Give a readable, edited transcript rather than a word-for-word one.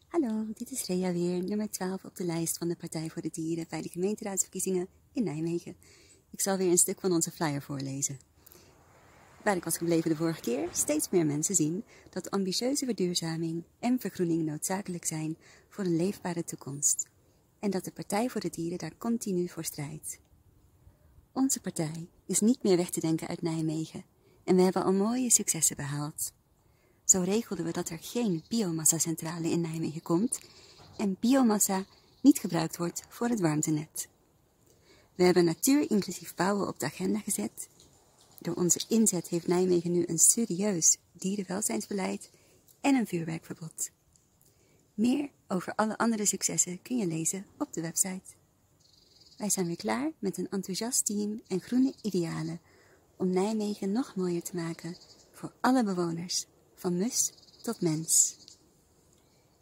Hallo, dit is Rea weer, nummer 12 op de lijst van de Partij voor de Dieren bij de gemeenteraadsverkiezingen in Nijmegen. Ik zal weer een stuk van onze flyer voorlezen. Waar ik was gebleven de vorige keer, steeds meer mensen zien dat ambitieuze verduurzaming en vergroening noodzakelijk zijn voor een leefbare toekomst. En dat de Partij voor de Dieren daar continu voor strijdt. Onze partij is niet meer weg te denken uit Nijmegen en we hebben al mooie successen behaald. Zo regelden we dat er geen biomassa-centrale in Nijmegen komt en biomassa niet gebruikt wordt voor het warmtenet. We hebben natuur-inclusief bouwen op de agenda gezet. Door onze inzet heeft Nijmegen nu een serieus dierenwelzijnsbeleid en een vuurwerkverbod. Meer over alle andere successen kun je lezen op de website. Wij zijn weer klaar met een enthousiast team en groene idealen om Nijmegen nog mooier te maken voor alle bewoners, van mus tot mens.